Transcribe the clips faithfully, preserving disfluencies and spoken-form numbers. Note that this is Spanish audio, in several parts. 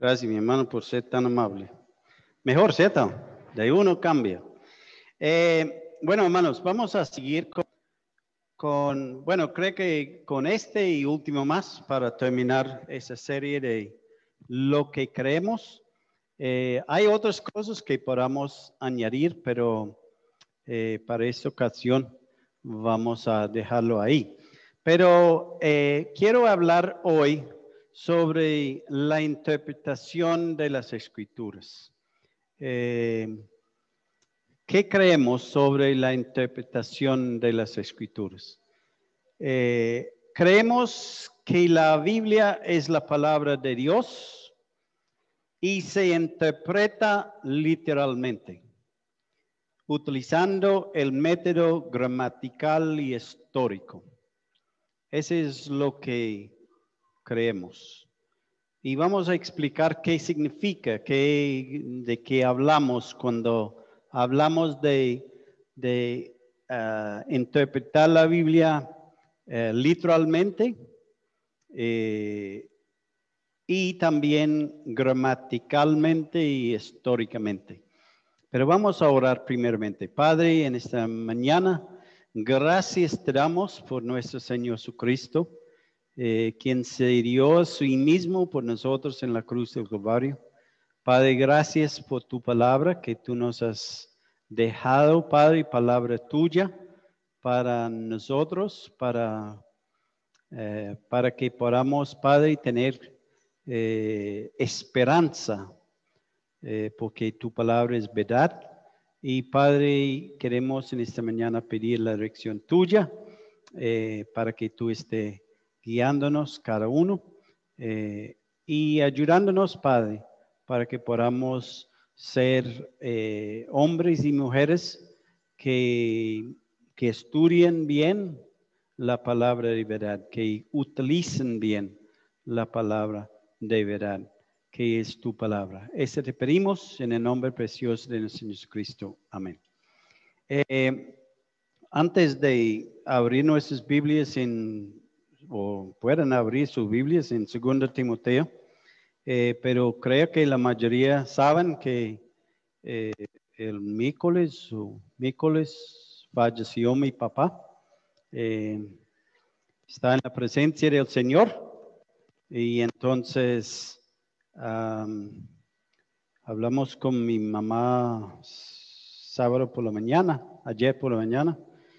Gracias, mi hermano, por ser tan amable. Mejor, ¿cierto? De uno cambia. Eh, bueno, hermanos, vamos a seguir con, con, bueno, creo que con este y último más para terminar esa serie de lo que creemos. Eh, hay otras cosas que podamos añadir, pero eh, para esta ocasión vamos a dejarlo ahí. Pero eh, quiero hablar hoy sobre la interpretación de las Escrituras. Eh, ¿Qué creemos sobre la interpretación de las Escrituras? Eh, creemos que la Biblia es la palabra de Dios y se interpreta literalmente, utilizando el método gramatical y histórico. Ese es lo que creemos. Y vamos a explicar qué significa, qué, de qué hablamos cuando hablamos de, de uh, interpretar la Biblia uh, literalmente eh, y también gramaticalmente y históricamente. Pero vamos a orar primeramente. Padre, en esta mañana, gracias te damos por nuestro Señor Jesucristo, eh, quien se dio a sí mismo por nosotros en la cruz del Calvario. Padre, gracias por tu palabra que tú nos has dejado, Padre, palabra tuya para nosotros, para, eh, para que podamos, Padre, tener eh, esperanza, eh, porque tu palabra es verdad. Y Padre, queremos en esta mañana pedir la dirección tuya eh, para que tú estés guiándonos cada uno eh, y ayudándonos, Padre, para que podamos ser eh, hombres y mujeres que, que estudien bien la palabra de verdad, que utilicen bien la palabra de verdad, que es tu palabra. Eso te pedimos en el nombre precioso de nuestro Señor Jesucristo. Amén. Eh, antes de abrir nuestras Biblias en, o pueden abrir sus Biblias en segundo Timoteo, eh, pero creo que la mayoría saben que eh, el miércoles, o miércoles falleció mi papá. Eh, está en la presencia del Señor y entonces um, hablamos con mi mamá sábado por la mañana, ayer por la mañana,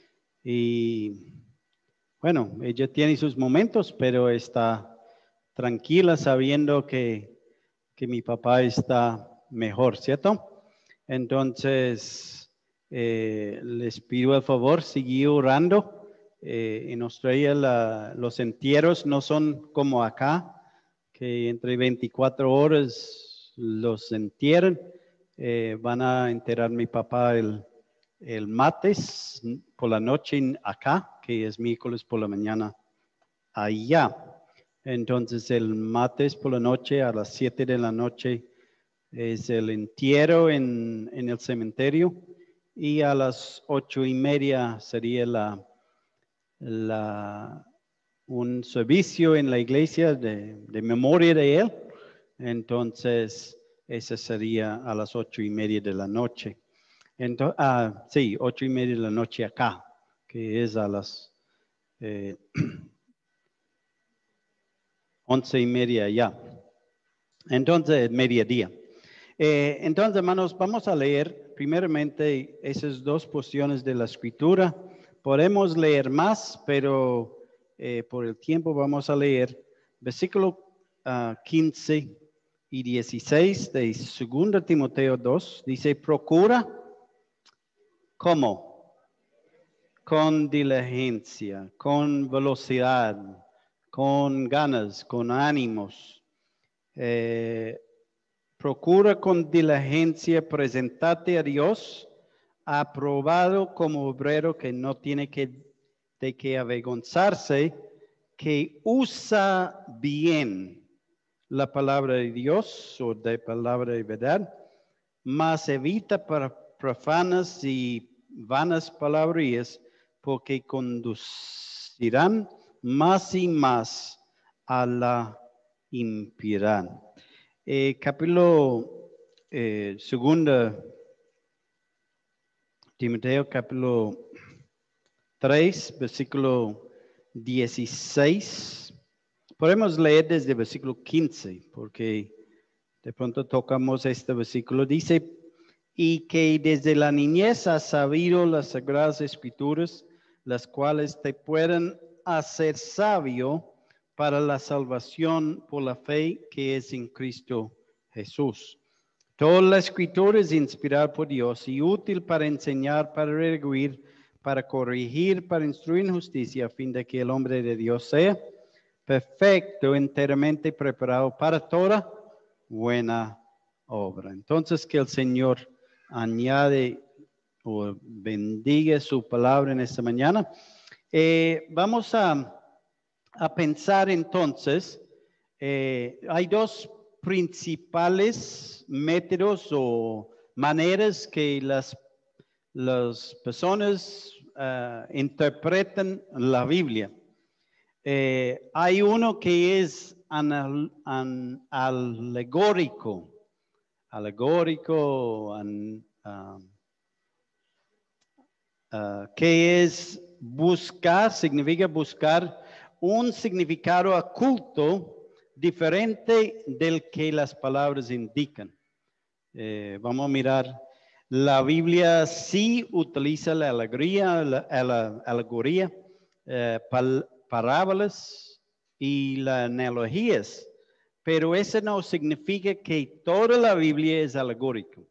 y bueno, ella tiene sus momentos, pero está tranquila sabiendo que, que mi papá está mejor, ¿cierto? Entonces, eh, les pido el favor, seguir orando. Eh, en Australia la, los entierros no son como acá, que entre veinticuatro horas los entierran. Eh, van a enterrar a mi papá el, el martes por la noche acá, que es miércoles por la mañana allá. Entonces el martes por la noche a las siete de la noche es el entierro en, en el cementerio y a las ocho y media sería la, la, un servicio en la iglesia de, de memoria de él. Entonces ese sería a las ocho y media de la noche. Entonces, ah, sí, ocho y media de la noche acá, que es a las eh, once y media ya. Entonces, mediodía. Eh, entonces, hermanos, vamos a leer primeramente esas dos porciones de la escritura. Podemos leer más, pero eh, por el tiempo vamos a leer versículo uh, quince y dieciséis de segundo Timoteo dos. Dice, procura, ¿cómo? Con diligencia, con velocidad, con ganas, con ánimos. Eh, procura con diligencia presentarte a Dios aprobado como obrero que no tiene que, de que avergonzarse, que usa bien la palabra de Dios o de palabra de verdad, mas evita para profanas y vanas palabrerías, porque conducirán más y más a la impiedad. Eh, capítulo eh, segunda, Timoteo capítulo tres, versículo dieciséis. Podemos leer desde el versículo quince, porque de pronto tocamos este versículo. Dice, y que desde la niñez has sabido las sagradas escrituras, las cuales te pueden hacer sabio para la salvación por la fe que es en Cristo Jesús. Toda la escritura es inspirada por Dios y útil para enseñar, para redarguir, para corregir, para instruir en justicia, a fin de que el hombre de Dios sea perfecto, enteramente preparado para toda buena obra. Entonces, que el Señor añade o bendiga su palabra en esta mañana. Eh, vamos a, a pensar entonces, eh, hay dos principales métodos o maneras que las, las personas uh, interpretan la Biblia. Eh, hay uno que es anal, an, alegórico, alegórico, an, uh, uh, que es buscar, significa buscar un significado oculto diferente del que las palabras indican. Eh, vamos a mirar, la Biblia sí utiliza la alegría, la, la alegoría, eh, pal, parábolas y las analogías, pero eso no significa que toda la Biblia es alegórica.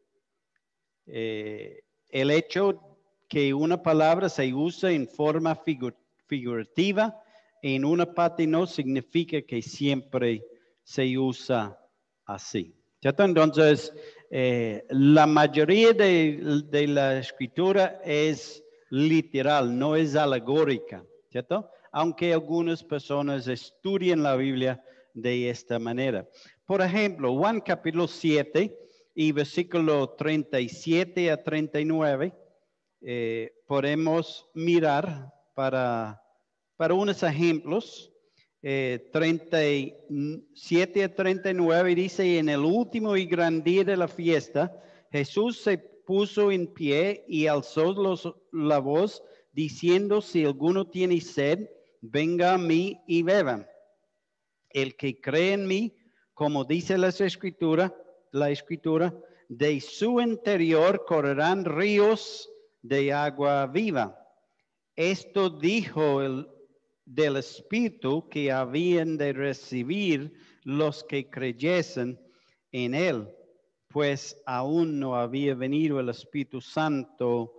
Eh, el hecho que una palabra se usa en forma figur, figurativa en una parte no significa que siempre se usa así. ¿Cierto? Entonces, eh, la mayoría de, de la escritura es literal, no es alegórica, ¿cierto? Aunque algunas personas estudian la Biblia de esta manera. Por ejemplo, Juan capítulo siete y versículo treinta y siete a treinta y nueve, eh, podemos mirar para, para unos ejemplos. Eh, treinta y siete a treinta y nueve dice, y en el último y gran día de la fiesta, Jesús se puso en pie y alzó los, la voz diciendo, si alguno tiene sed, venga a mí y beba. El que cree en mí, como dice la escritura, la escritura, de su interior correrán ríos de agua viva. Esto dijo el del Espíritu que habían de recibir los que creyesen en él, pues aún no había venido el Espíritu Santo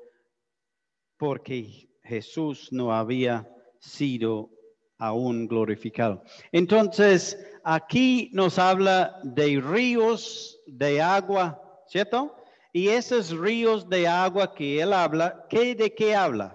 porque Jesús no había sido aún glorificado. Entonces, aquí nos habla de ríos de agua, ¿cierto? Y esos ríos de agua que él habla, ¿qué, ¿de qué habla?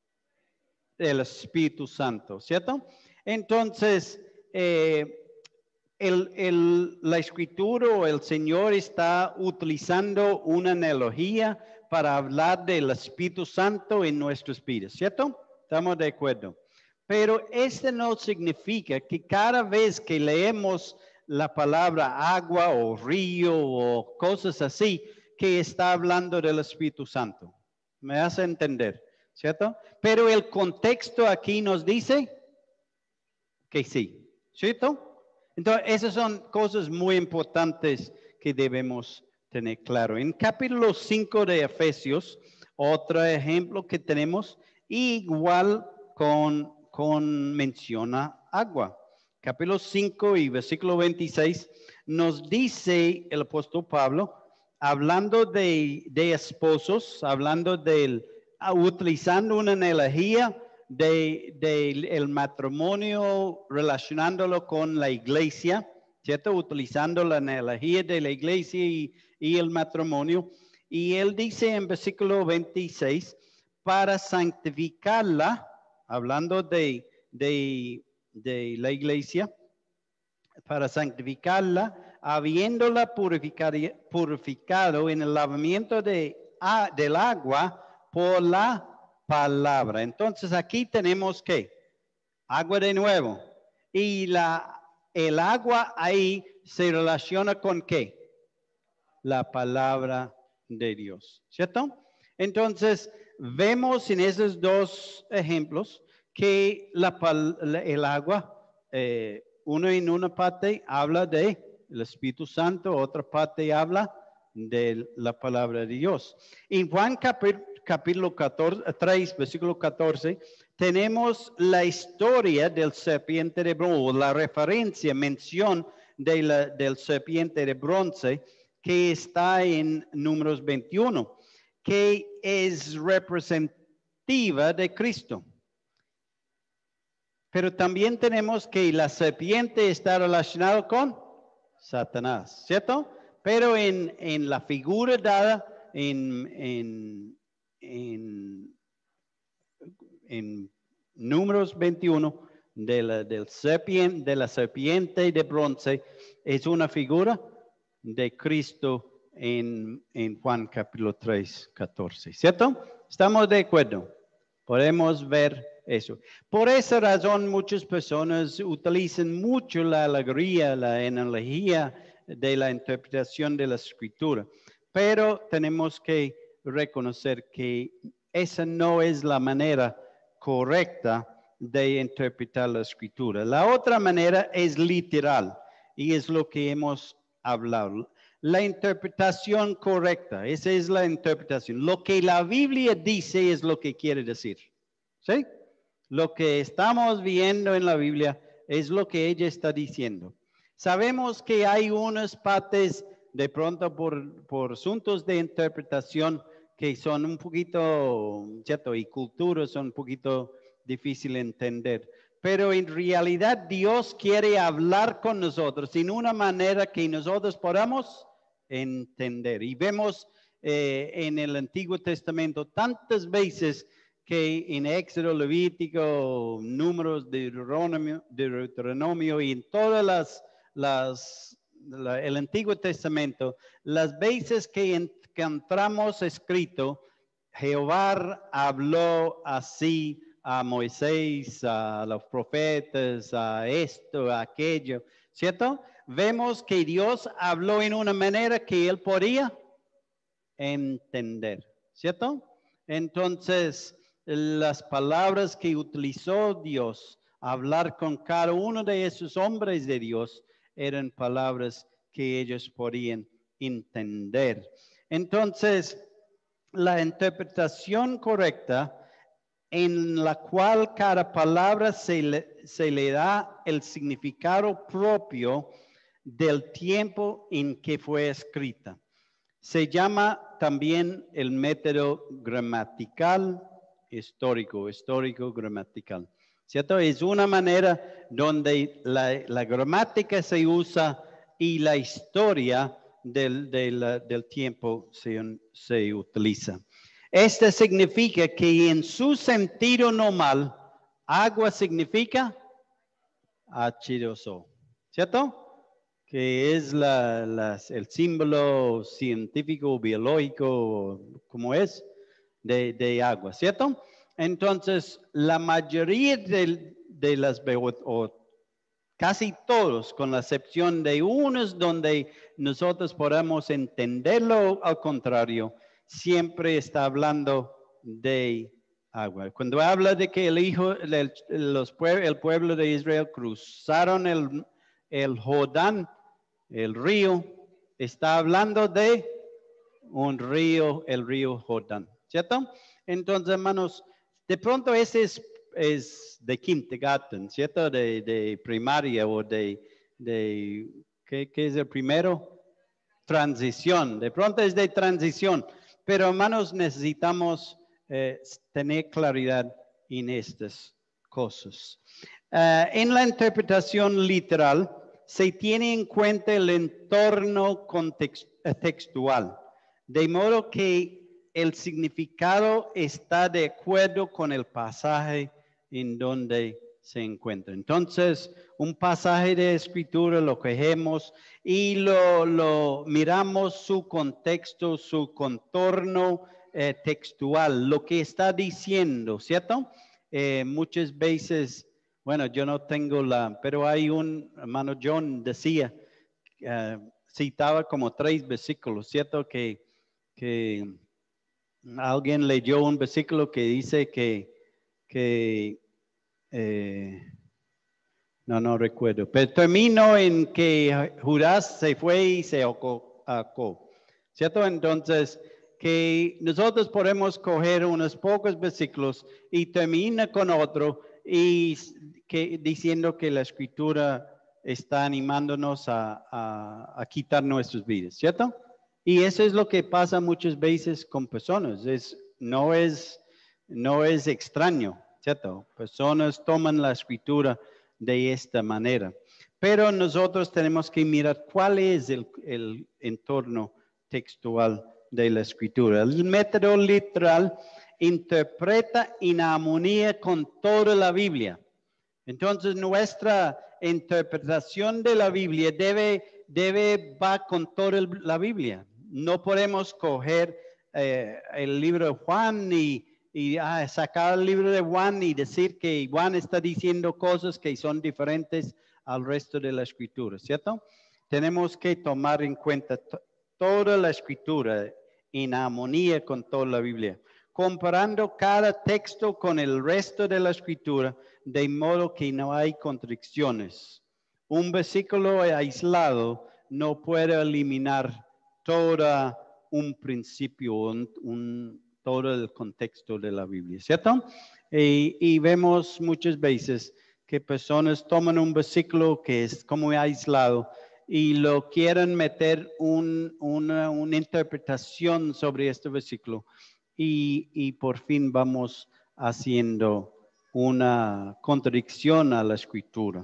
El Espíritu Santo, ¿cierto? Entonces, eh, el, el, la escritura o el Señor está utilizando una analogía para hablar del Espíritu Santo en nuestras vidas, ¿cierto? Estamos de acuerdo. Pero este no significa que cada vez que leemos la palabra agua o río o cosas así, que está hablando del Espíritu Santo. ¿Me hace entender? ¿Cierto? Pero el contexto aquí nos dice que sí, ¿cierto? Entonces, esas son cosas muy importantes que debemos tener claro. En capítulo cinco de Efesios, otro ejemplo que tenemos, igual con, con menciona agua. Capítulo cinco y versículo veintiséis nos dice el apóstol Pablo, hablando de, de esposos, hablando del utilizando una analogía de, de el matrimonio relacionándolo con la iglesia, ¿cierto? Utilizando la analogía de la iglesia y, y el matrimonio. Y él dice en versículo veintiséis, para santificarla, hablando de, de, de la iglesia, para santificarla, habiéndola purificado en el lavamiento de, a, del agua, por la palabra. Entonces aquí tenemos que agua de nuevo y la el agua ahí se relaciona con ¿qué? La palabra de Dios, ¿cierto? Entonces, vemos en esos dos ejemplos que la, la, el agua, eh, uno en una parte habla de el Espíritu Santo, otra parte habla de la palabra de Dios. En Juan capítulo, capítulo catorce, tres, versículo catorce, tenemos la historia del serpiente de bronce, la referencia, mención de la, del serpiente de bronce que está en Números veintiuno, que es representativa de Cristo. Pero también tenemos que la serpiente está relacionada con Satanás, ¿cierto? Pero en, en la figura dada en, en, en, en Números veintiuno de la, del serpiente, de la serpiente de bronce, es una figura de Cristo en, en Juan capítulo tres, catorce, ¿cierto? ¿Estamos de acuerdo? Podemos ver eso. Por esa razón muchas personas utilizan mucho la alegoría, la analogía de la interpretación de la escritura, pero tenemos que reconocer que esa no es la manera correcta de interpretar la escritura. La otra manera es literal y es lo que hemos hablado. La interpretación correcta, esa es la interpretación. Lo que la Biblia dice es lo que quiere decir. ¿Sí? Lo que estamos viendo en la Biblia es lo que ella está diciendo. Sabemos que hay unas partes de pronto por, por asuntos de interpretación que son un poquito, ¿cierto? Y culturas son un poquito difícil de entender. Pero en realidad Dios quiere hablar con nosotros en una manera que nosotros podamos entender. Y vemos eh, en el Antiguo Testamento tantas veces que en Éxodo, Levítico, Números, Deuteronomio, Deuteronomio y en todas las, las la, el Antiguo Testamento, las veces que encontramos escrito, Jehová habló así a Moisés, a los profetas, a esto, a aquello, ¿cierto? Vemos que Dios habló en una manera que él podía entender, ¿cierto? Entonces, las palabras que utilizó Dios a hablar con cada uno de esos hombres de Dios eran palabras que ellos podían entender. Entonces, la interpretación correcta en la cual cada palabra se le, se le da el significado propio del tiempo en que fue escrita. Se llama también el método gramatical histórico, histórico gramatical, ¿cierto? Es una manera donde la, la gramática se usa y la historia del, del, del tiempo se, se utiliza. Esto significa que en su sentido normal, agua significa H dos O, ¿cierto? Que es la, la, el símbolo científico, biológico, como es, de, de agua, ¿cierto? Entonces, la mayoría de, de las, o casi todos, con la excepción de unos donde nosotros podamos entenderlo al contrario, siempre está hablando de agua. Cuando habla de que el hijo, el, los, el pueblo de Israel cruzaron el, el Jordán, el río, está hablando de un río, el río Jordán, ¿cierto? Entonces, hermanos, de pronto ese es, es de kindergarten, ¿cierto? De, de primaria o de, de ¿qué, ¿qué es el primero? Transición, de pronto es de transición, pero hermanos, necesitamos eh, tener claridad en estas cosas. Uh, en la interpretación literal, se tiene en cuenta el entorno contextual, de modo que el significado está de acuerdo con el pasaje en donde se encuentra. Entonces, un pasaje de escritura lo cogemos y lo, lo miramos su contexto, su contorno eh, textual, lo que está diciendo, ¿cierto? Eh, muchas veces... Bueno, yo no tengo la, pero hay un hermano John decía uh, citaba como tres versículos, ¿cierto? Que, que alguien leyó un versículo que dice que, que eh, no, no recuerdo, pero terminó en que Judas se fue y se ahorcó, ¿cierto? Entonces, que nosotros podemos coger unos pocos versículos y termina con otro y que, diciendo que la escritura está animándonos a, a, a quitar nuestras vidas, ¿cierto? Y eso es lo que pasa muchas veces con personas, es, no, es, no es extraño, ¿cierto? Personas toman la escritura de esta manera. Pero nosotros tenemos que mirar cuál es el, el entorno textual de la escritura. El método literal interpreta en armonía con toda la Biblia. Entonces nuestra interpretación de la Biblia debe, debe va con toda la Biblia. No podemos coger eh, el libro de Juan y y ah, sacar el libro de Juan y decir que Juan está diciendo cosas que son diferentes al resto de la escritura, ¿cierto? Tenemos que tomar en cuenta toda la escritura en armonía con toda la Biblia, comparando cada texto con el resto de la escritura, de modo que no hay contradicciones. Un versículo aislado no puede eliminar todo un principio, un, un todo el contexto de la Biblia, ¿cierto? Y, y vemos muchas veces que personas toman un versículo que es como aislado y lo quieren meter un, una, una interpretación sobre este versículo y, y por fin vamos haciendo una contradicción a la escritura.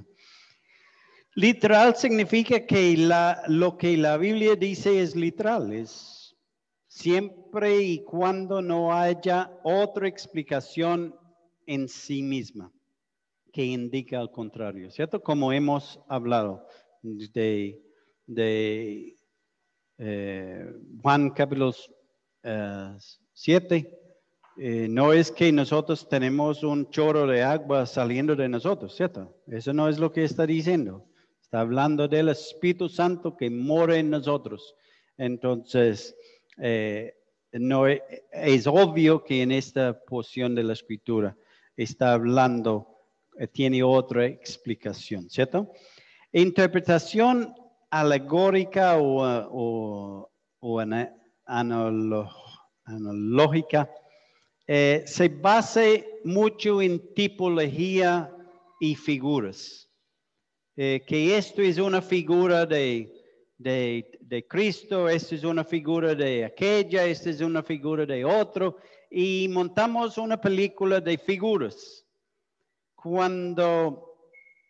Literal significa que la, lo que la Biblia dice es literal, es siempre y cuando no haya otra explicación en sí misma que indica al contrario, ¿cierto? Como hemos hablado de, de eh, Juan capítulo uh, siete, eh, no es que nosotros tenemos un chorro de agua saliendo de nosotros, ¿cierto? Eso no es lo que está diciendo. Está hablando del Espíritu Santo que mora en nosotros. Entonces, Eh, no es, es obvio que en esta porción de la escritura está hablando, eh, tiene otra explicación, ¿cierto? Interpretación alegórica o, o, o ana, analo, analógica eh, se basa mucho en tipología y figuras. Eh, que esto es una figura de De, de Cristo, esta es una figura de aquella, esta es una figura de otro, y montamos una película de figuras. Cuando,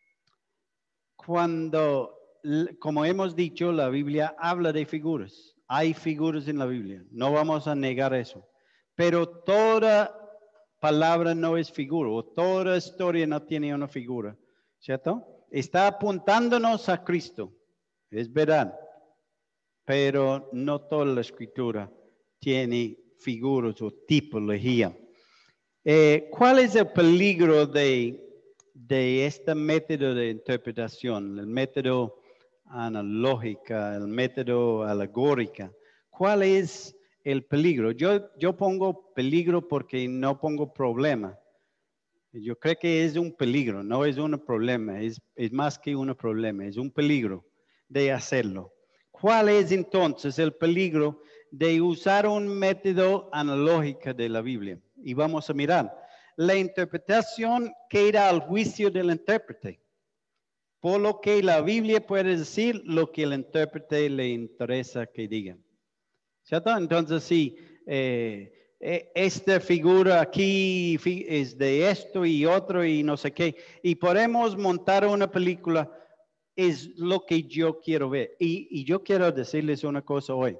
cuando, como hemos dicho, la Biblia habla de figuras. Hay figuras en la Biblia, no vamos a negar eso. Pero toda palabra no es figura, o toda historia no tiene una figura, ¿cierto? Está apuntándonos a Cristo. Es verdad, pero no toda la escritura tiene figuras o tipología. Eh, ¿Cuál es el peligro de, de este método de interpretación, el método analógico, el método alegórico? ¿Cuál es el peligro? Yo, yo pongo peligro porque no pongo problema. Yo creo que es un peligro, no es un problema, es, es más que un problema, es un peligro de hacerlo. ¿Cuál es entonces el peligro de usar un método analógico de la Biblia? Y vamos a mirar. La interpretación queda al juicio del intérprete, por lo que la Biblia puede decir lo que el intérprete le interesa que diga. ¿Cierto? Entonces, sí, eh, esta figura aquí es de esto y otro y no sé qué. Y podemos montar una película, es lo que yo quiero ver. Y, y yo quiero decirles una cosa hoy.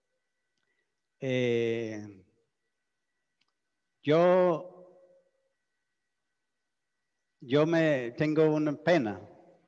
Eh, yo, yo me tengo una pena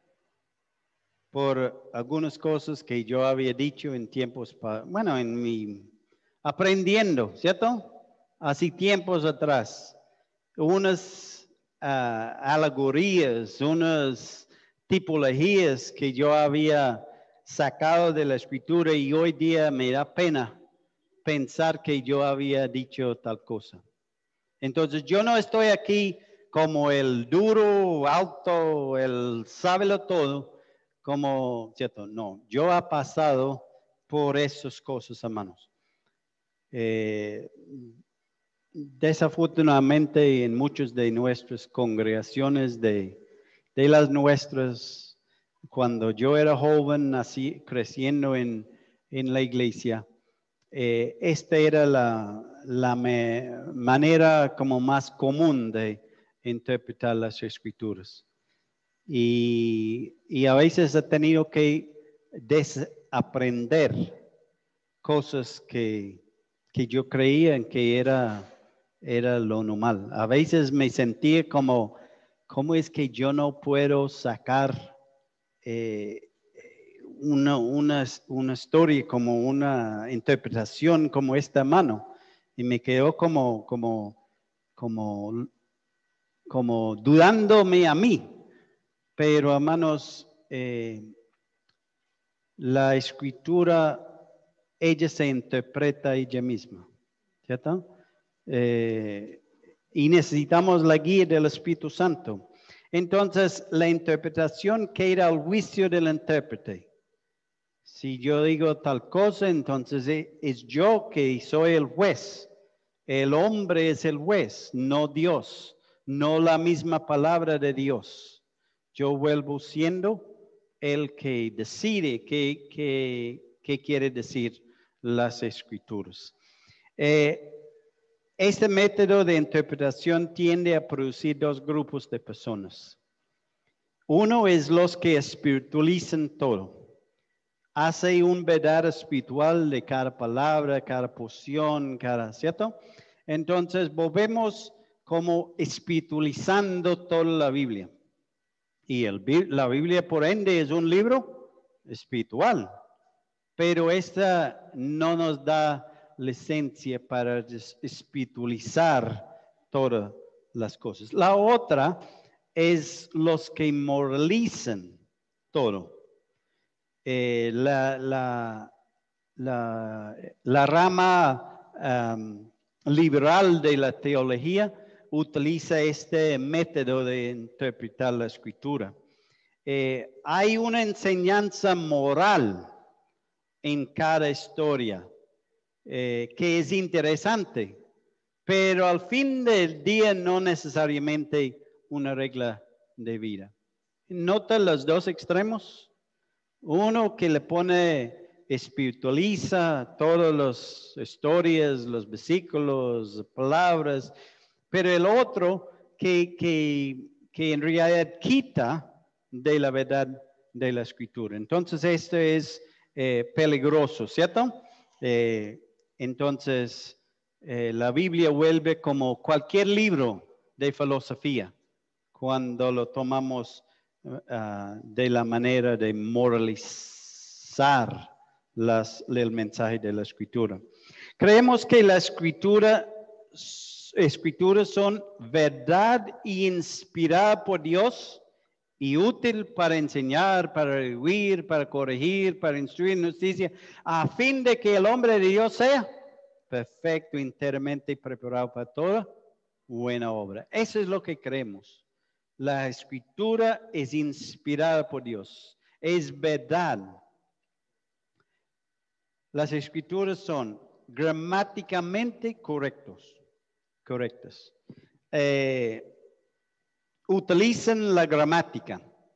por algunas cosas que yo había dicho en tiempos, bueno, en mi aprendiendo, ¿cierto? Hace tiempos atrás, unas uh, alegorías, unas tipologías que yo había sacado de la escritura y hoy día me da pena pensar que yo había dicho tal cosa. Entonces yo no estoy aquí como el duro, alto, el sábelo todo, como, ¿cierto? No, yo he pasado por esas cosas, hermanos. Eh, desafortunadamente en muchas de nuestras congregaciones, de, de las nuestras, cuando yo era joven, nací creciendo en, en la iglesia, eh, esta era la, la me, manera como más común de interpretar las escrituras. Y, y a veces he tenido que desaprender cosas que, que yo creía que era, era lo normal. A veces me sentía como, ¿cómo es que yo no puedo sacar eh, una, una, una historia, como una interpretación como esta mano? Y me quedó como, como, como, como dudándome a mí. Pero, hermanos, eh, la escritura, ella se interpreta ella misma, ¿cierto? Eh, y necesitamos la guía del Espíritu Santo. Entonces, la interpretación queda al juicio del intérprete. Si yo digo tal cosa, entonces es yo que soy el juez. El hombre es el juez, no Dios, no la misma palabra de Dios. Yo vuelvo siendo el que decide qué, qué, qué quiere decir las escrituras. Eh, este método de interpretación tiende a producir dos grupos de personas. Uno es los que espiritualizan todo. Hace un verdad espiritual de cada palabra, cada porción, cada, ¿cierto? Entonces volvemos como espiritualizando toda la Biblia. Y el, la Biblia, por ende, es un libro espiritual. Pero esta no nos da licencia para espiritualizar todas las cosas. La otra es los que moralizan todo. Eh, la, la, la, la rama um, liberal de la teología utiliza este método de interpretar la escritura. Eh, hay una enseñanza moral en cada historia eh, que es interesante, pero al fin del día no necesariamente una regla de vida. ¿Nota los dos extremos? Uno que le pone, espiritualiza todas las historias, los versículos, palabras, pero el otro que, que, que en realidad quita de la verdad de la escritura. Entonces esto es eh, peligroso, ¿cierto? Eh, entonces eh, la Biblia vuelve como cualquier libro de filosofía cuando lo tomamos Uh, de la manera de moralizar las, el mensaje de la escritura. Creemos que la escritura, escrituras son verdad inspirada por Dios y útil para enseñar, para rehuir, para corregir, para instruir en justicia, a fin de que el hombre de Dios sea perfecto, enteramente preparado para toda buena obra. Eso es lo que creemos. La escritura es inspirada por Dios, es verdad. Las escrituras son gramáticamente correctos, correctas. Eh, utilizan la gramática,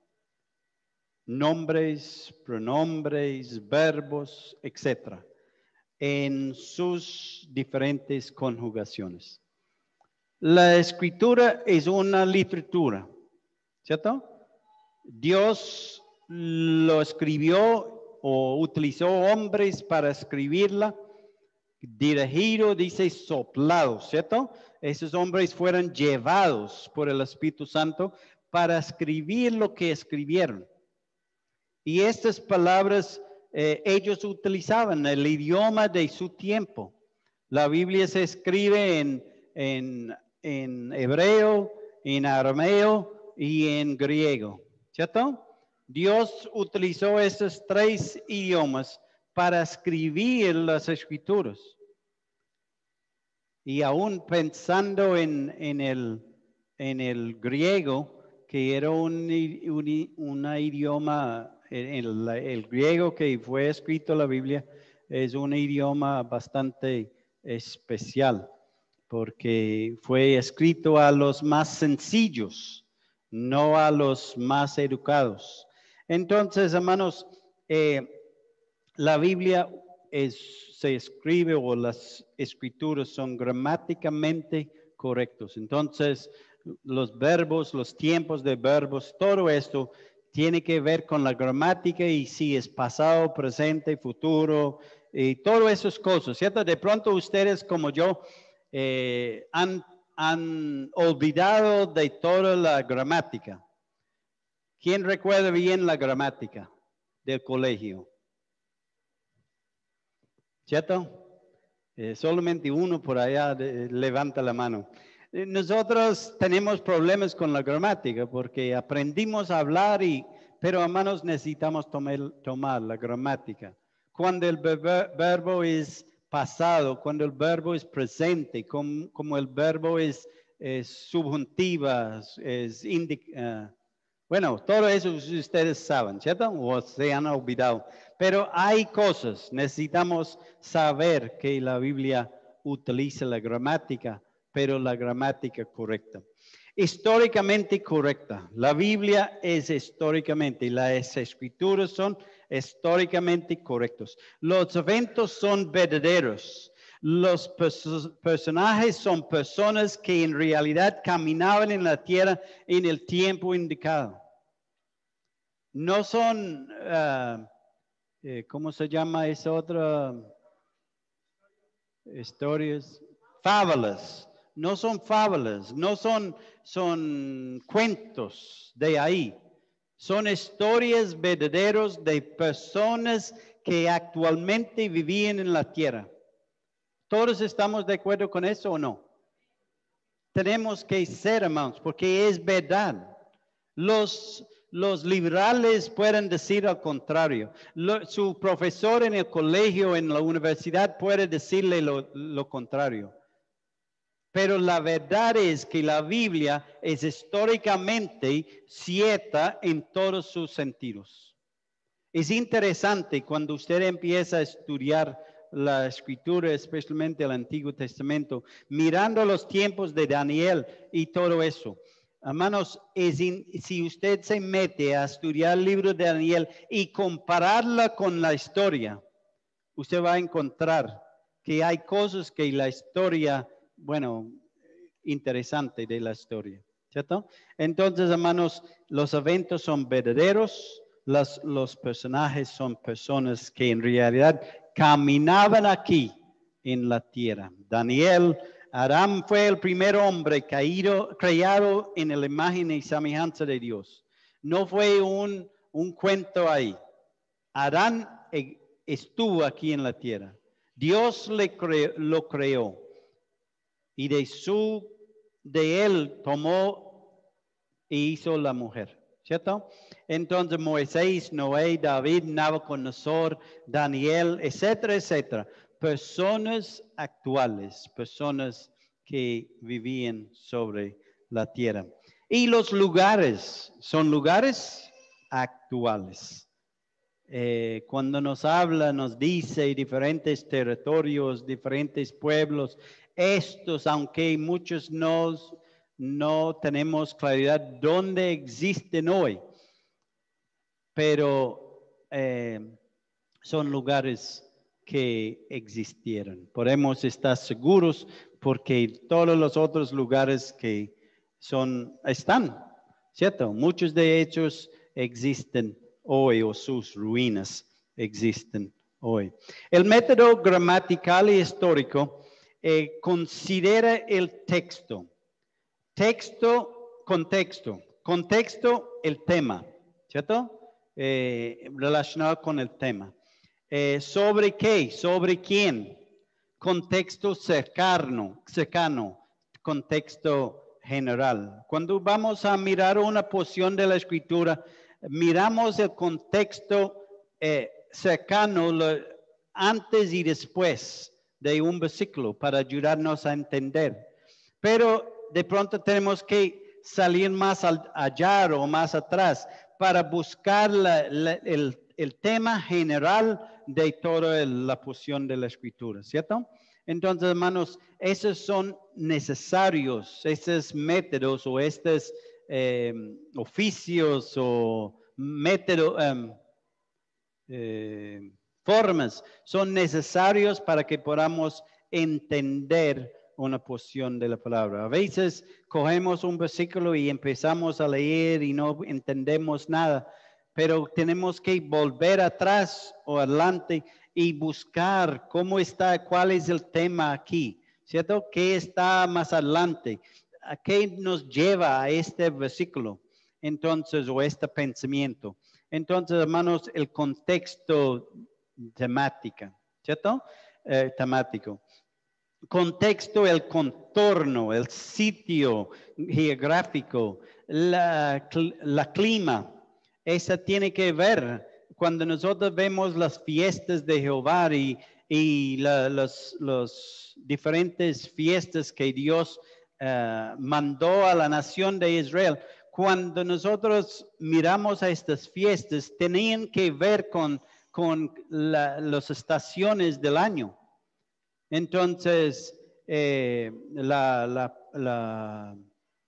nombres, pronombres, verbos, etcétera, en sus diferentes conjugaciones. La escritura es una literatura, ¿cierto? Dios lo escribió o utilizó hombres para escribirla, dirigido, dice, soplado, ¿cierto? Esos hombres fueron llevados por el Espíritu Santo para escribir lo que escribieron. Y estas palabras eh, ellos utilizaban el idioma de su tiempo. La Biblia se escribe en, en, en hebreo, en arameo y en griego, ¿cierto? Dios utilizó esos tres idiomas para escribir las escrituras. Y aún pensando en, en, el, en el griego, que era un, un una idioma, el, el griego que fue escrito en la Biblia, es un idioma bastante especial, porque fue escrito a los más sencillos, no a los más educados. Entonces, hermanos, eh, la Biblia es, se escribe o las escrituras son gramáticamente correctos. Entonces, los verbos, los tiempos de verbos, todo esto tiene que ver con la gramática y si es pasado, presente, futuro y todas esas cosas, ¿cierto? De pronto ustedes como yo eh, han, han olvidado de toda la gramática. ¿Quién recuerda bien la gramática del colegio? ¿Cierto? Eh, solamente uno por allá de, levanta la mano. Eh, nosotros tenemos problemas con la gramática porque aprendimos a hablar, y, pero hermanos necesitamos tomar, tomar la gramática. Cuando el verbo, verbo es pasado, cuando el verbo es presente, como, como el verbo es, es subjuntiva, es indica, uh, bueno, todo eso ustedes saben, ¿cierto? O se han olvidado. Pero hay cosas, necesitamos saber que la Biblia utiliza la gramática, pero la gramática correcta. Históricamente correcta. La Biblia es históricamente, las escrituras son históricamente correctos. Los eventos son verdaderos. Los pers- personajes son personas que en realidad caminaban en la tierra en el tiempo indicado. No son, uh, eh, ¿cómo se llama esa otra? Historias, fábulas. No son fábulas, no son, son cuentos de ahí. Son historias verdaderas de personas que actualmente vivían en la tierra. ¿Todos estamos de acuerdo con eso o no? Tenemos que ser, hermanos, porque es verdad. Los, los liberales pueden decir al contrario. Lo, su profesor en el colegio, en la universidad, puede decirle lo, lo contrario. Pero la verdad es que la Biblia es históricamente cierta en todos sus sentidos. Es interesante cuando usted empieza a estudiar la escritura, especialmente el Antiguo Testamento, mirando los tiempos de Daniel y todo eso. Hermanos, es in, si usted se mete a estudiar el libro de Daniel y compararla con la historia, usted va a encontrar que hay cosas que la historia, bueno, interesante de la historia, ¿cierto? Entonces, hermanos, los eventos son verdaderos. Los, los personajes son personas que en realidad caminaban aquí en la tierra. Daniel, Adán fue el primer hombre caído, creado en la imagen y semejanza de Dios. No fue un, un cuento ahí. Adán estuvo aquí en la tierra. Dios le cre, lo creó y de su, de él tomó e hizo la mujer. ¿Cierto? Entonces Moisés, Noé, David, Nabucodonosor, Daniel, etcétera, etcétera. Personas actuales, personas que vivían sobre la tierra. Y los lugares son lugares actuales. Eh, cuando nos habla, nos dice diferentes territorios, diferentes pueblos, estos, aunque muchos nos no tenemos claridad dónde existen hoy, pero eh, son lugares que existieron. Podemos estar seguros porque todos los otros lugares que son, están, ¿cierto? Muchos de ellos existen hoy o sus ruinas existen hoy. El método gramatical y histórico eh, considera el texto. Texto, contexto. Contexto, el tema, ¿cierto? Eh, relacionado con el tema. Eh, ¿Sobre qué? ¿Sobre quién? Contexto cercano, cercano, contexto general. Cuando vamos a mirar una porción de la escritura, miramos el contexto eh, cercano lo, antes y después de un versículo para ayudarnos a entender. Pero de pronto tenemos que salir más al, allá o más atrás para buscar la, la, el, el tema general de toda la porción de la escritura, ¿cierto? Entonces, hermanos, esos son necesarios, estos métodos o estos eh, oficios o métodos, um, eh, formas, son necesarios para que podamos entender una porción de la palabra. A veces cogemos un versículo y empezamos a leer y no entendemos nada, pero tenemos que volver atrás o adelante y buscar cómo está, cuál es el tema aquí, ¿cierto? ¿Qué está más adelante? ¿A qué nos lleva a este versículo? Entonces, o este pensamiento. Entonces, hermanos, el contexto temática, ¿cierto? Eh, temático. Contexto, el contorno, el sitio geográfico, la, la clima. Esa tiene que ver cuando nosotros vemos las fiestas de Jehová y, y la, los, los diferentes fiestas que Dios uh, mandó a la nación de Israel. Cuando nosotros miramos a estas fiestas, tenían que ver con, con la, las estaciones del año. Entonces, eh, la, la, la,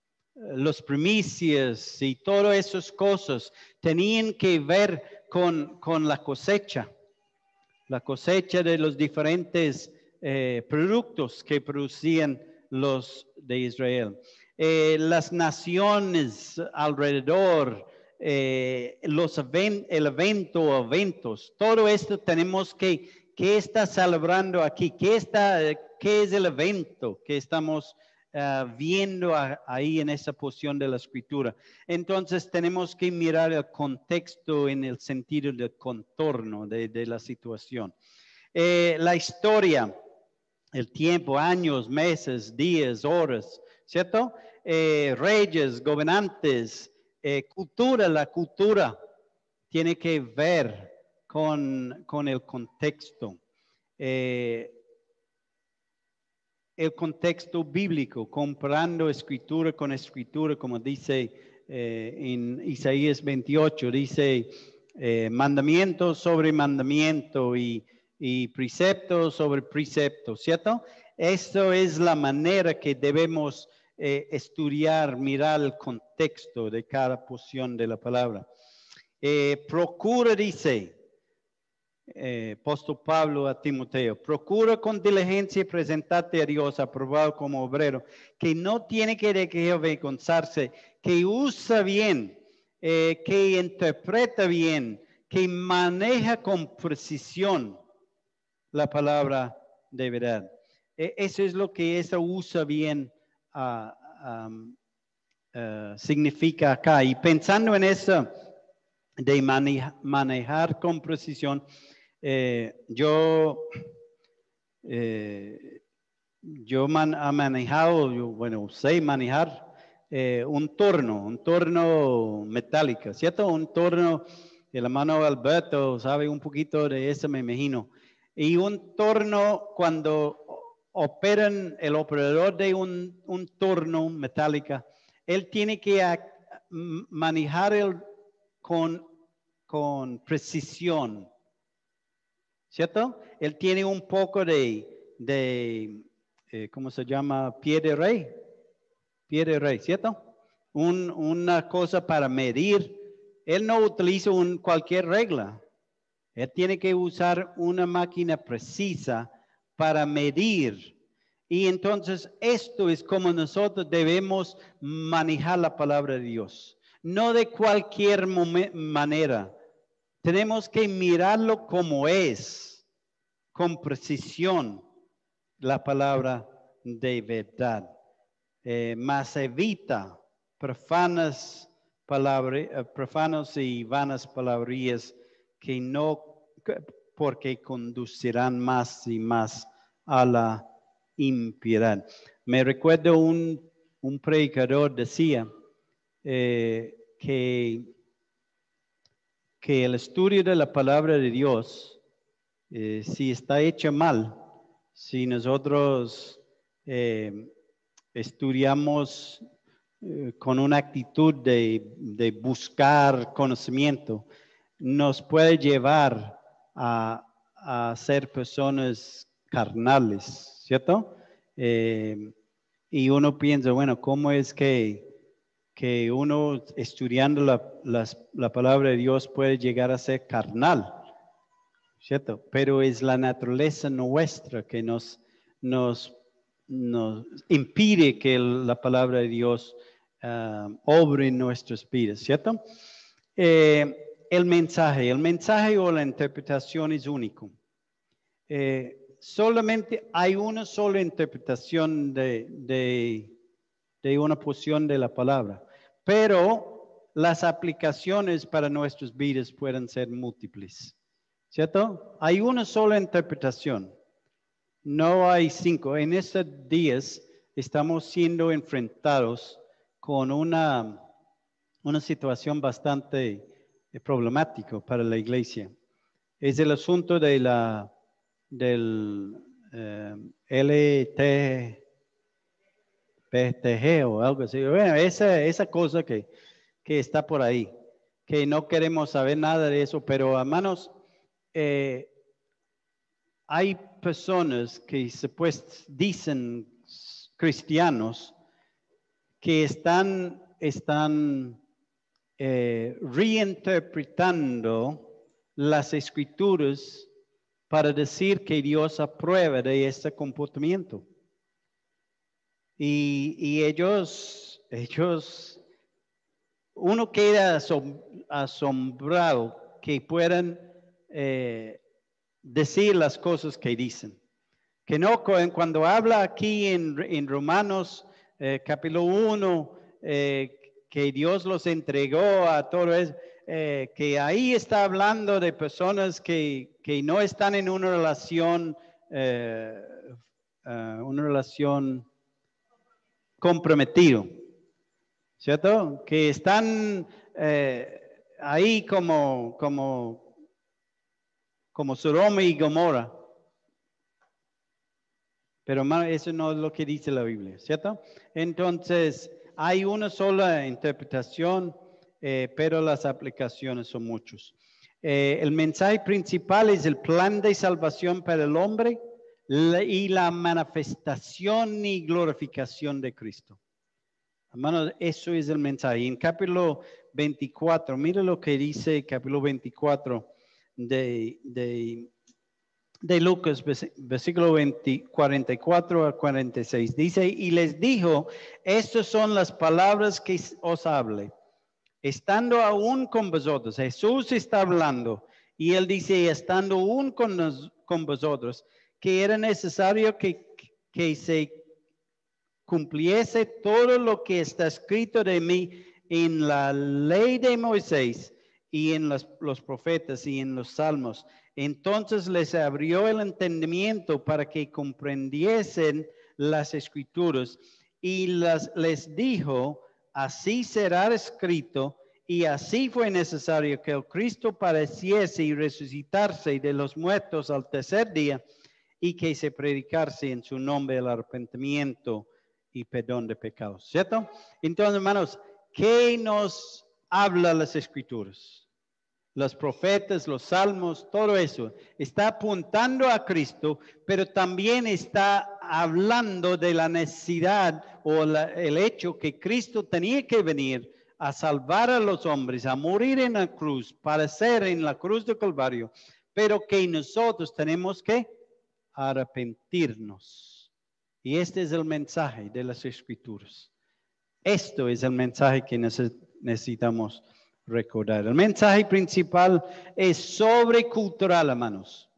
los primicias y todas esas cosas tenían que ver con, con la cosecha, la cosecha de los diferentes eh, productos que producían los de Israel. Eh, las naciones alrededor, eh, los event, el evento, eventos, todo esto tenemos que, ¿qué está celebrando aquí? ¿Qué, está, qué es el evento que estamos uh, viendo a, ahí en esa porción de la escritura? Entonces tenemos que mirar el contexto en el sentido del contorno de, de la situación. Eh, la historia, el tiempo, años, meses, días, horas, ¿cierto? Eh, reyes, gobernantes, eh, cultura, la cultura tiene que ver con, con el contexto. Eh, el contexto bíblico, comparando escritura con escritura, como dice eh, en Isaías veintiocho, dice eh, mandamiento sobre mandamiento y, y precepto sobre precepto, ¿cierto? Esto es la manera que debemos eh, estudiar, mirar el contexto de cada porción de la palabra. Eh, procura, dice eh, apóstol Pablo a Timoteo, procura con diligencia presentarte a Dios aprobado como obrero, que no tiene que avergonzarse, que usa bien, eh, que interpreta bien, que maneja con precisión la palabra de verdad. Eh, eso es lo que esa usa bien uh, um, uh, significa acá. Y pensando en eso de maneja, manejar con precisión, eh, yo, eh, yo man, ha manejado, yo, bueno, sé manejar eh, un torno, un torno metálico, ¿cierto? Un torno, el hermano Alberto sabe un poquito de eso, me imagino. Y un torno, cuando operan el operador de un, un torno metálica, él tiene que a, manejar el, con, con precisión, ¿cierto? Él tiene un poco de, de eh, ¿cómo se llama? Pie de rey, pie de rey, ¿cierto? Un, una cosa para medir. Él no utiliza un, cualquier regla. Él tiene que usar una máquina precisa para medir. Y entonces esto es como nosotros debemos manejar la palabra de Dios. No de cualquier manera. Tenemos que mirarlo como es, con precisión, la palabra de verdad. Eh, más evita profanas palabras, eh, profanos y vanas palabrillas que no, porque conducirán más y más a la impiedad. Me recuerdo un, un predicador decía eh, que que el estudio de la palabra de Dios, eh, si está hecha mal, si nosotros eh, estudiamos eh, con una actitud de, de buscar conocimiento, nos puede llevar a, a ser personas carnales, ¿cierto? Eh, y uno piensa, bueno, ¿cómo es que, que uno estudiando la, las, la palabra de Dios puede llegar a ser carnal? ¿Cierto? Pero es la naturaleza nuestra que nos, nos, nos impide que la palabra de Dios uh, obre en nuestras vidas, ¿cierto? Eh, el mensaje, el mensaje o la interpretación es único. Eh, solamente hay una sola interpretación de, de, de una porción de la palabra, pero las aplicaciones para nuestras vidas pueden ser múltiples. ¿Cierto? Hay una sola interpretación. No hay cinco. En estos días estamos siendo enfrentados con una, una situación bastante problemática para la iglesia. Es el asunto de la, del eh, L T P T G o algo así. Bueno, esa, esa cosa que, que está por ahí, que no queremos saber nada de eso, pero hermanos, Eh, hay personas que se pues dicen cristianos que están, están eh, reinterpretando las escrituras para decir que Dios aprueba de este comportamiento. Y, y ellos, ellos, uno queda asom, asombrado que puedan eh, decir las cosas que dicen. Que no, cuando habla aquí en, en Romanos eh, capítulo uno, eh, que Dios los entregó a todo eso, eh, que ahí está hablando de personas que, que no están en una relación, eh, uh, una relación comprometido, ¿cierto? Que están eh, ahí como, como, como Sodoma y Gomorra. Pero hermano, eso no es lo que dice la Biblia, ¿cierto? Entonces, hay una sola interpretación, eh, pero las aplicaciones son muchos. Eh, el mensaje principal es el plan de salvación para el hombre la, y la manifestación y glorificación de Cristo. Hermano, eso es el mensaje. En capítulo veinticuatro, mire lo que dice capítulo veinticuatro de... de de Lucas, versículo veinte, cuarenta y cuatro a cuarenta y seis. Dice, y les dijo, estas son las palabras que os hable, estando aún con vosotros. Jesús está hablando y él dice, estando aún con, nos, con vosotros, que era necesario que, que se cumpliese todo lo que está escrito de mí en la ley de Moisés y en los, los profetas y en los salmos. Entonces les abrió el entendimiento para que comprendiesen las escrituras y las, les dijo, así será escrito y así fue necesario que el Cristo padeciese y resucitarse de los muertos al tercer día y que se predicase en su nombre el arrepentimiento y perdón de pecados, ¿cierto? Entonces, hermanos, ¿qué nos habla las escrituras? Los profetas, los salmos, todo eso está apuntando a Cristo, pero también está hablando de la necesidad o la, el hecho que Cristo tenía que venir a salvar a los hombres, a morir en la cruz, padecer en la cruz de Calvario, pero que nosotros tenemos que arrepentirnos. Y este es el mensaje de las Escrituras. Esto es el mensaje que necesitamos recordar. El mensaje principal es sobrecultural, hermanos.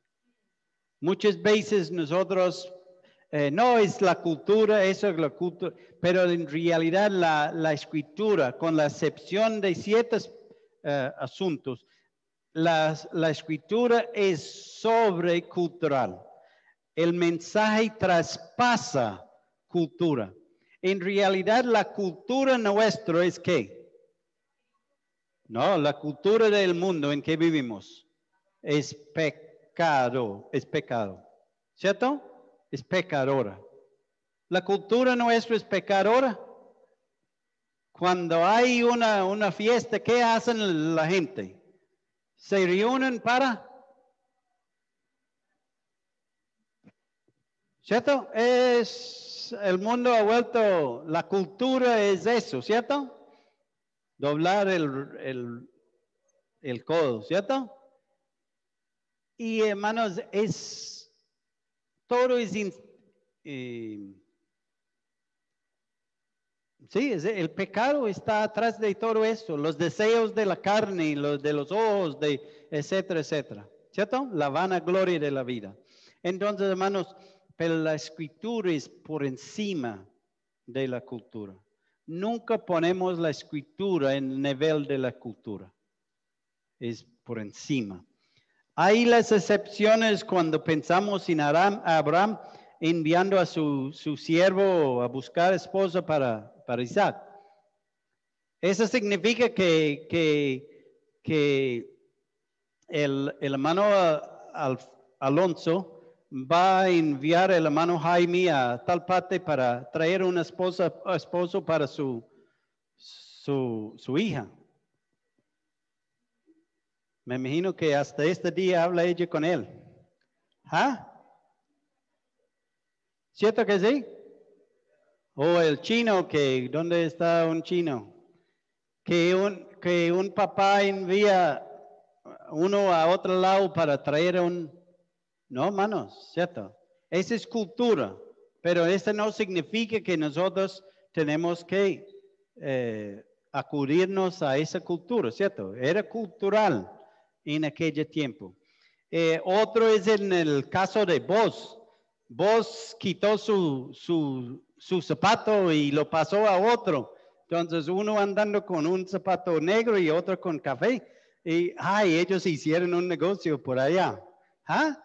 Muchas veces nosotros, eh, no es la cultura, eso es la cultura, pero en realidad la, la escritura, con la excepción de ciertos eh, asuntos, la, la escritura es sobrecultural. El mensaje traspasa cultura. En realidad la cultura nuestra es ¿qué? No, la cultura del mundo en que vivimos es pecado, es pecado. ¿Cierto? Es pecadora. La cultura nuestra es pecadora. Cuando hay una, una fiesta, ¿qué hacen la gente? Se reúnen para... ¿Cierto? Es, el mundo ha vuelto, la cultura es eso, ¿cierto? Doblar el, el, el codo, ¿cierto? Y hermanos, es, todo es, in, eh, sí, es, el pecado está atrás de todo esto, los deseos de la carne, los de los ojos, de, etcétera, etcétera, ¿cierto? La vanagloria de la vida. Entonces, hermanos, pero la escritura es por encima de la cultura. Nunca ponemos la escritura en el nivel de la cultura. Es por encima. Hay las excepciones cuando pensamos en Abraham, Abraham enviando a su, su siervo a buscar esposa para, para Isaac. Eso significa que, que, que el, el hermano Al, Alonso va a enviar el hermano Jaime a tal parte para traer una esposa, esposo para su, su, su hija. Me imagino que hasta este día habla ella con él. ¿Ah? ¿Cierto que sí? O el chino, que ¿dónde está un chino? Que un, que un papá envía uno a otro lado para traer un... No, hermanos, ¿cierto? Esa es cultura, pero eso no significa que nosotros tenemos que eh, acudirnos a esa cultura, ¿cierto? Era cultural en aquel tiempo. Eh, otro es en el caso de Boaz. Boaz quitó su, su, su zapato y lo pasó a otro. Entonces uno andando con un zapato negro y otro con café. Y ay, ellos hicieron un negocio por allá. ¿Ah?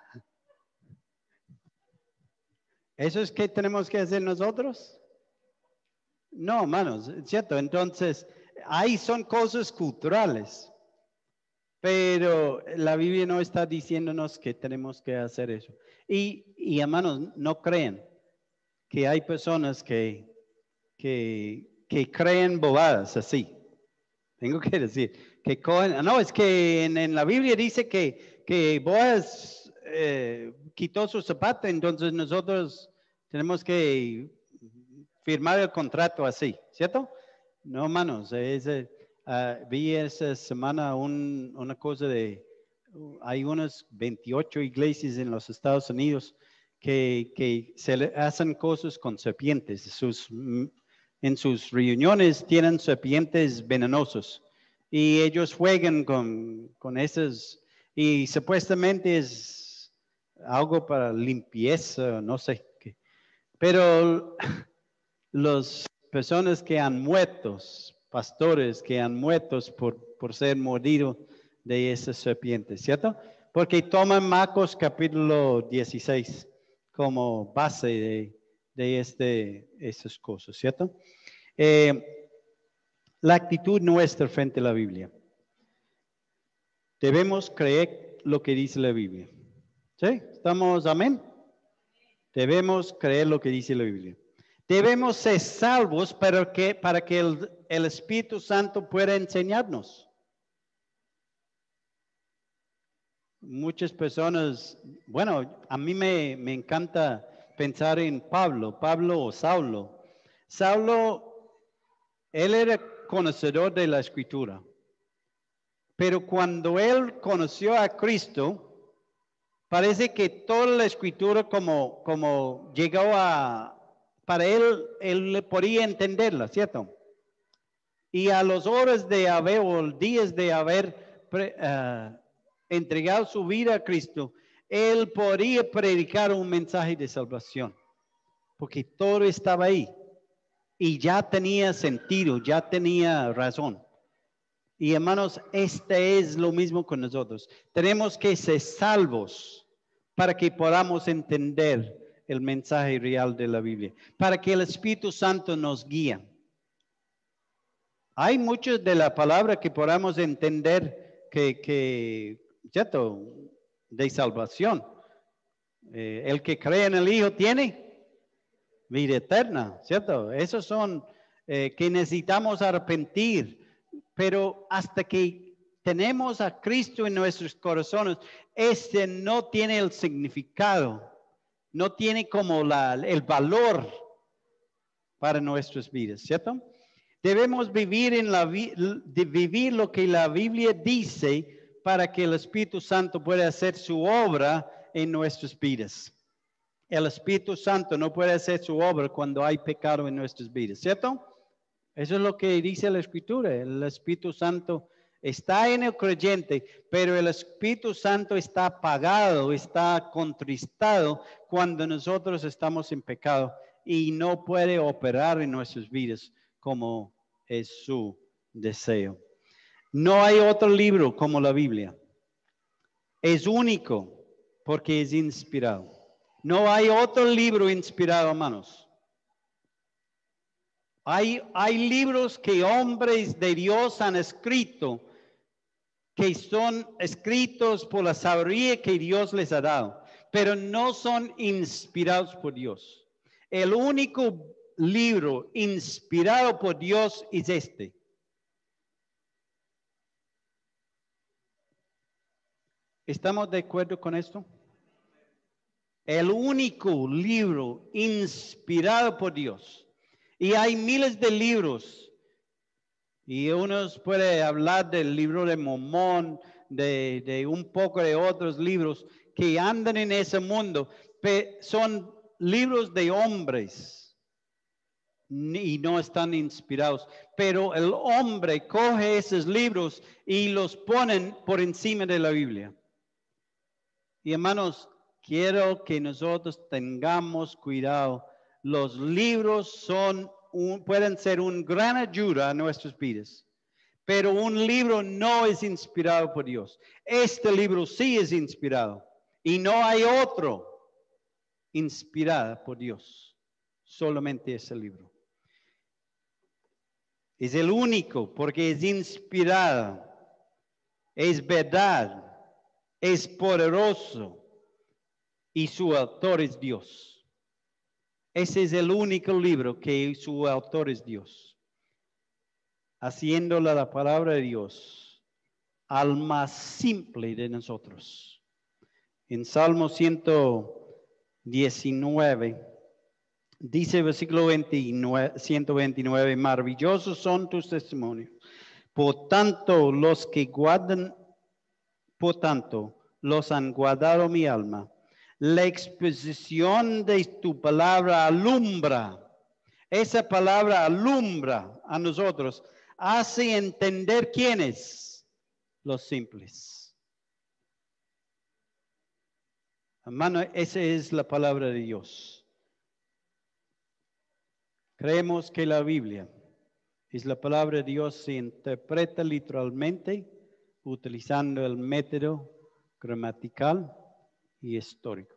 ¿Eso es que tenemos que hacer nosotros? No, hermanos, ¿cierto? Entonces, ahí son cosas culturales. Pero la Biblia no está diciéndonos que tenemos que hacer eso. Y, y hermanos, no creen que hay personas que, que, que creen bobadas así. Tengo que decir, que cogen, no, es que en, en la Biblia dice que, que Boaz eh, quitó su zapato, entonces nosotros tenemos que firmar el contrato así, ¿cierto? No, hermanos, es, uh, vi esa semana un, una cosa de, uh, hay unas veintiocho iglesias en los Estados Unidos que, que se le hacen cosas con serpientes. Sus, en sus reuniones tienen serpientes venenosos y ellos juegan con, con esas y supuestamente es algo para limpieza, no sé qué. Pero las personas que han muerto, pastores que han muerto por, por ser mordidos de esas serpientes, ¿cierto? Porque toman Marcos capítulo dieciséis como base de, de este, esas cosas, ¿cierto? Eh, la actitud nuestra frente a la Biblia. Debemos creer lo que dice la Biblia. ¿Sí? ¿Estamos, amén? Debemos creer lo que dice la Biblia. Debemos ser salvos para que, para que el, el Espíritu Santo pueda enseñarnos. Muchas personas, bueno, a mí me, me encanta pensar en Pablo, Pablo o Saulo. Saulo, él era conocedor de la Escritura. Pero cuando él conoció a Cristo, parece que toda la Escritura como, como llegó a... Para él, él podía entenderla, ¿cierto? Y a las horas de haber, o días de haber uh, entregado su vida a Cristo, él podía predicar un mensaje de salvación. Porque todo estaba ahí. Y ya tenía sentido, ya tenía razón. Y hermanos, este es lo mismo con nosotros. Tenemos que ser salvos para que podamos entender el mensaje real de la Biblia, para que el Espíritu Santo nos guíe. Hay muchos de la palabra que podamos entender que, que ¿cierto? De salvación. Eh, el que cree en el Hijo tiene vida eterna, ¿cierto? Esos son eh, que necesitamos arrepentir, pero hasta que tenemos a Cristo en nuestros corazones, este no tiene el significado, no tiene como la, el valor para nuestras vidas, ¿cierto? Debemos vivir, en la, de vivir lo que la Biblia dice para que el Espíritu Santo pueda hacer su obra en nuestras vidas. El Espíritu Santo no puede hacer su obra cuando hay pecado en nuestras vidas, ¿cierto? Eso es lo que dice la Escritura. El Espíritu Santo está en el creyente, pero el Espíritu Santo está apagado, está contristado cuando nosotros estamos en pecado y no puede operar en nuestras vidas como es su deseo. No hay otro libro como la Biblia. Es único porque es inspirado. No hay otro libro inspirado, hermanos. Hay, hay libros que hombres de Dios han escrito, que son escritos por la sabiduría que Dios les ha dado, pero no son inspirados por Dios. El único libro inspirado por Dios es este. ¿Estamos de acuerdo con esto? El único libro inspirado por Dios. Y hay miles de libros. Y unos puede hablar del libro de Mormón, de, de un poco de otros libros que andan en ese mundo. Pero son libros de hombres y no están inspirados. Pero el hombre coge esos libros y los ponen por encima de la Biblia. Y hermanos, quiero que nosotros tengamos cuidado. Los libros son un, pueden ser un gran ayuda a nuestras vidas, pero un libro no es inspirado por Dios. Este libro sí es inspirado y no hay otro inspirado por Dios, solamente ese libro. Es el único porque es inspirado, es verdad, es poderoso y su autor es Dios. Ese es el único libro que su autor es Dios. Haciéndola la palabra de Dios al más simple de nosotros. En Salmo ciento diecinueve, dice versículo veintinueve, ciento veintinueve, maravillosos son tus testimonios. Por tanto, los que guardan, por tanto, los han guardado mi alma. La exposición de tu palabra alumbra. Esa palabra alumbra a nosotros. Hace entender quiénes, los simples. Hermano, esa es la palabra de Dios. Creemos que la Biblia es la palabra de Dios, se interpreta literalmente utilizando el método gramatical y histórico.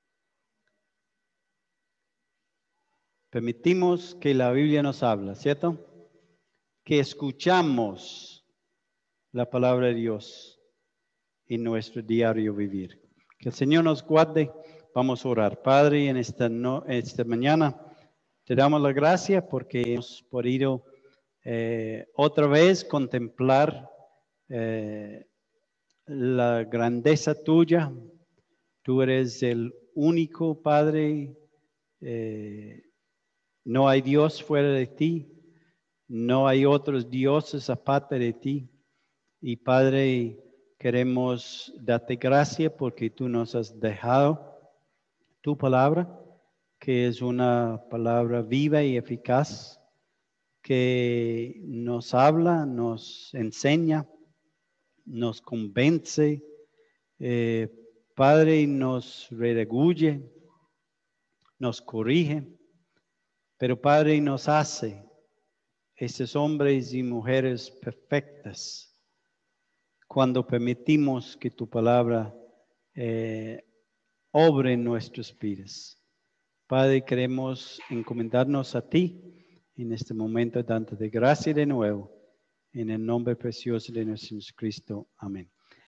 Permitimos que la Biblia nos habla, ¿cierto? Que escuchamos la palabra de Dios en nuestro diario vivir. Que el Señor nos guarde. Vamos a orar. Padre, en esta, no, esta mañana te damos la gracia porque hemos podido eh, otra vez contemplar eh, la grandeza tuya. Tú eres el único Padre. Eh, no hay Dios fuera de ti. No hay otros dioses aparte de ti. Y Padre, queremos darte gracias porque tú nos has dejado tu palabra, que es una palabra viva y eficaz, que nos habla, nos enseña, nos convence, eh, Padre, nos redarguye, nos corrige, pero Padre, nos hace estos hombres y mujeres perfectas cuando permitimos que tu palabra eh, obre en nuestras vidas. Padre, queremos encomendarnos a ti en este momento, dándote gracia de nuevo En el nombre precioso de nuestro Jesucristo. Amén.